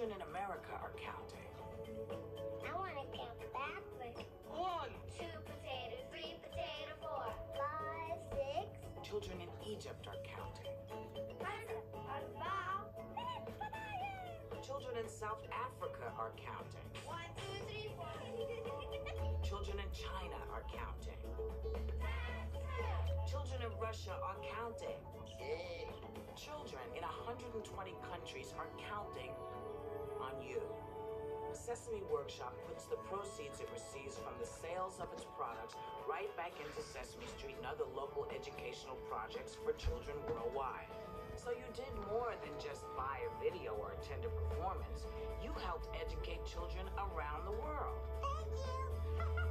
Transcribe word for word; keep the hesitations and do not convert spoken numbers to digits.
Children in America are counting. I want to count backwards. One. Two potato, three potato, four, five, six. Children in Egypt are counting. Children in South Africa are counting. One, two, three, four. Children in China are counting. Children in Russia are counting. Children in one hundred twenty countries are counting on you. Sesame Workshop puts the proceeds it receives from the sales of its products right back into Sesame Street and other local educational projects for children worldwide. So you did more than just buy a video or attend a performance. You helped educate children around the world. Thank you.